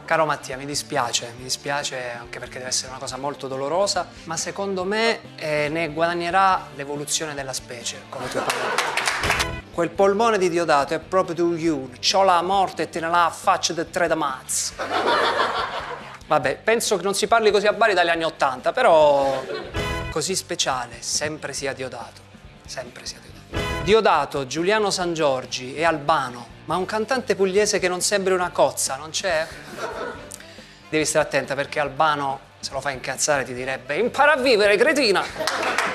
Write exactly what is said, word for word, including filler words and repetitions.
Caro Mattia, mi dispiace, mi dispiace anche perché deve essere una cosa molto dolorosa, ma secondo me eh, ne guadagnerà l'evoluzione della specie, come tu hai parlato. Quel polmone di Diodato è proprio tu you, c'ho la morte e te ne la faccia di tre da mazz. Vabbè, penso che non si parli così a Bari dagli anni Ottanta, però così speciale, sempre sia Diodato, sempre sia Diodato. Diodato, Giuliano Sangiorgi e Albano. Ma un cantante pugliese che non sembri una cozza, non c'è? Devi stare attenta perché Albano, se lo fa incazzare, ti direbbe impara a vivere, cretina!